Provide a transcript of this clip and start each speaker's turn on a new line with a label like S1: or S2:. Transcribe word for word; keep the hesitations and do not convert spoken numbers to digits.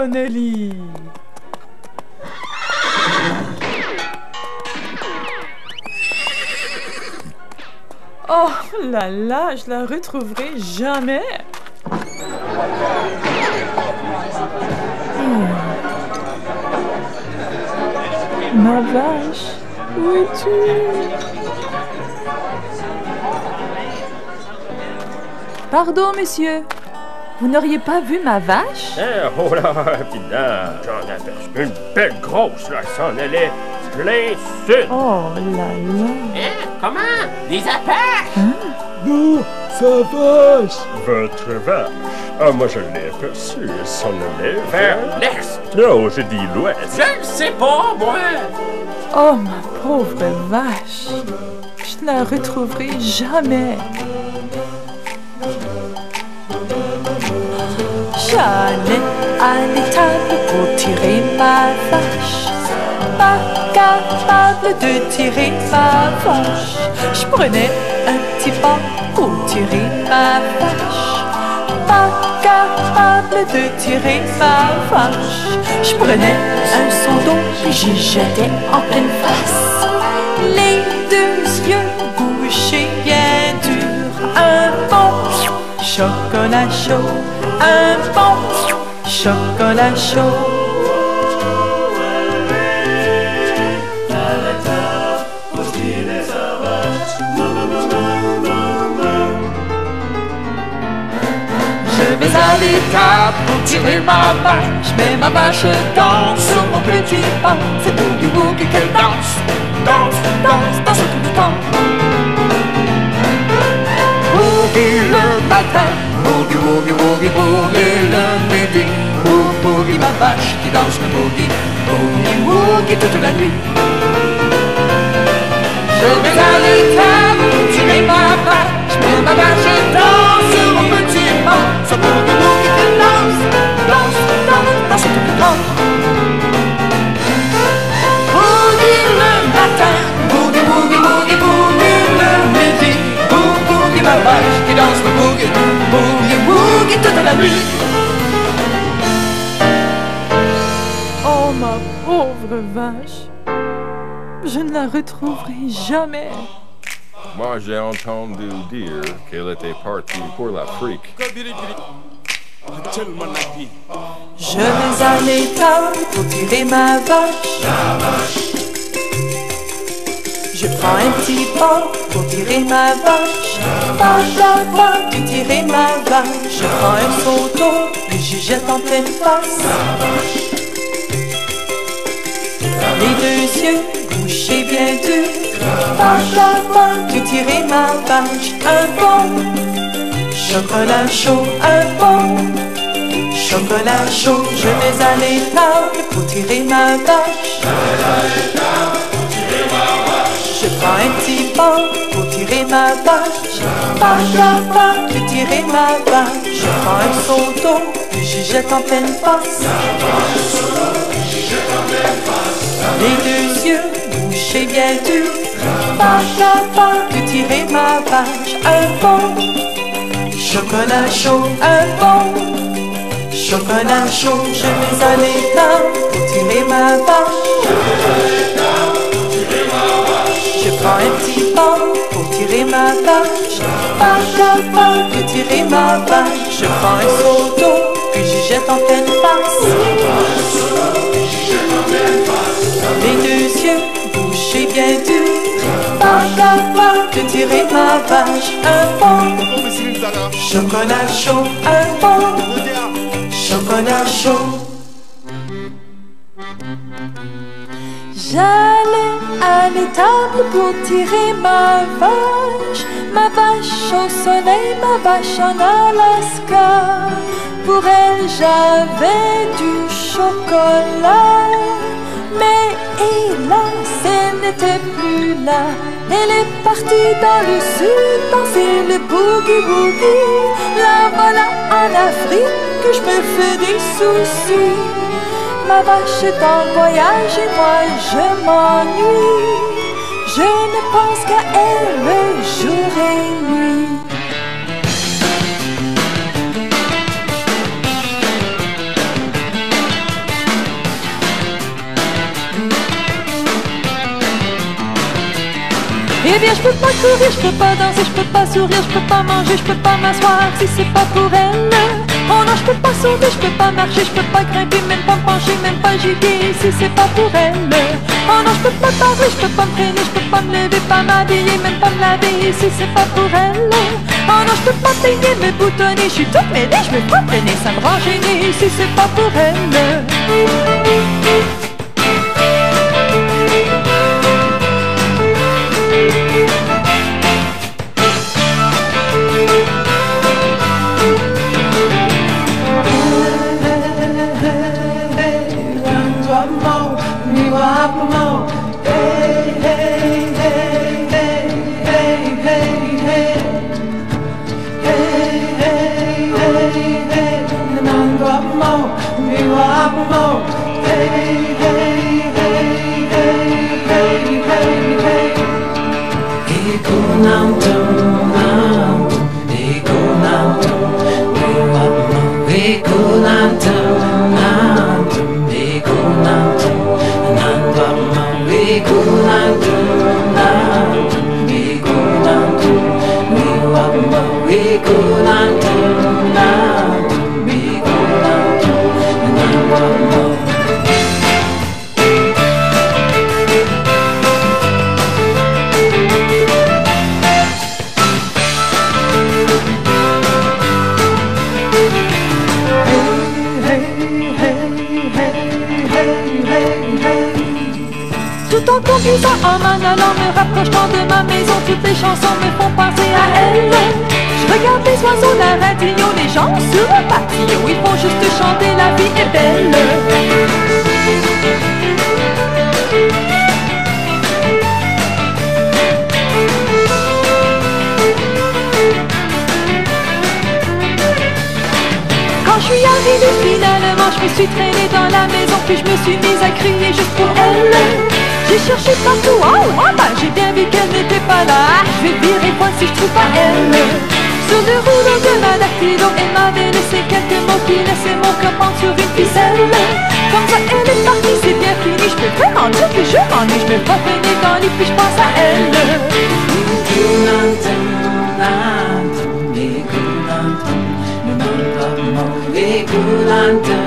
S1: Oh, Nelly! Oh là là, je la retrouverai jamais! Hmm. Ma vache, où es-tu? Pardon, monsieur. Vous n'auriez pas vu ma vache?
S2: Eh, oh là, putain, j'en aperçus une belle grosse, là, s'en allait plein sud.
S1: Oh là là.
S3: Hein? Comment? Des apaches?
S1: Hein?
S4: Non, sa vache!
S2: Votre vache? Ah, moi, je l'ai aperçue, elle s'en allait
S3: Vers
S2: vers...
S3: l'est?
S2: Non, j'ai dit l'ouest.
S3: Je ne sais pas, moi.
S1: Oh, ma pauvre vache. Je ne la retrouverai jamais. J'allais à l'étable pour tirer ma vache. Pas capable de tirer ma vache. Je prenais un petit pas pour tirer ma vache. Pas capable de tirer ma vache. Je prenais un seau d'eau et j'y jetais en pleine face. Les deux yeux bouchés bien durs. Un bon chocolat chaud. Un bon chocolat chaud. Je vais à l'étable pour tirer ma vache. Je mets ma vache danse sur mon petit pas. C'est boogie boogie qu'elle danse. Danse, danse, danse tout le temps. Boogie le matin. Boogie, boogie, boogie, boogie le midi. Boogie, boogie ma vache qui danse le boogie. Boogie, boogie toute la nuit. Je vais à l'étable pour tirer ma vache. Je mets ma vache danse sur mon petit pas. C'est boogie, boogie qu'elle danse. Danse, danse, danse tout le temps. Boogie le matin. Boogie, boogie, boogie, boogie le midi. Boogie, boogie ma vache qui danse le boogie. Boogie, boogie toute la nuit. Oh ma pauvre vache. Je ne la retrouverai jamais.
S4: Moi, j'ai entendu dire qu'elle était partie pour l'Afrique.
S1: Je vais à l'étable pour tirer ma vache. Je prends un petit pot pour tirer ma vache. Pas capable de tirer ma vache. Je prends un seau d'eau et j'y jette en pleine face. Les deux yeux bouchés bien durs. Pas capable de tirer ma vache. Un bon chocolat chaud. Un bon chocolat chaud. Je vais à l'étable pour tirer ma vache. Je prends un petit pot pour tirer ma vache. Pas capable de tirer ma vache. Je prends un seau d'eau et j'y jette en pleine face. Les deux yeux bouchés bien durs. Pas capable de tirer ma vache. Un bon chocolat chaud. Un bon chocolat chaud. Je vais à l'étable pour tirer ma vache. Je prends un petit pot pour tirer ma vache. Pas capable de tirer ma vache. Je prends un seau d'eau et j'y jette en pleine face. Les deux yeux bouchés bien durs. Pas capable de tirer ma vache. Un bon chocolat chaud. Un bon chocolat chaud. J'allais à l'étable pour tirer ma vache. Ma vache au soleil, ma vache en Alaska. Pour elle j'avais du chocolat. Mais hélas, elle n'était plus là. Elle est partie dans le sud, danser le boogie-woogie. La voilà en Afrique que je me fais des soucis. Ma vache est en voyage et moi je m'ennuie. Je ne pense qu'à elle jour et nuit. Eh bien je peux pas courir, je peux pas danser, je peux pas sourire, je peux pas manger, je peux pas m'asseoir si c'est pas pour elle. Oh non, je peux pas sauter, je peux pas marcher, je peux pas grimper, même pas me pencher, même pas giguer si c'est pas pour elle. Oh non, je peux pas parler, je peux pas me traîner, je peux pas me lever, pas m'habiller, même pas me laver si c'est pas pour elle. Oh non, je peux pas peigner, me boutonner, je suis toute mêlée, je me pas peiner, ça me rend gênée si c'est pas pour elle. Tout en conduisant, en m'en allant, me rapprochant de ma maison, toutes les chansons me font penser à elle. Je regarde les oiseaux, la radio, les gens sur le patio, ils font juste chanter, la vie est belle. Quand je suis arrivée finalement, je me suis traînée dans la maison, puis je me suis mise à crier juste pour elle. J'ai cherché partout, oh, oh ben j'ai bien vu qu'elle n'était pas là. Je vais virer point si je trouve pas elle. Sur le rouleau de ma dactylo, elle m'avait laissé quelques mots qui laissaient mon cœur pendre sur une ficelle. Comme ça elle est partie, c'est bien fini, je peux vraiment dire que je m'ennuie. Je me revenais dans les puis je pense à elle. Écoute,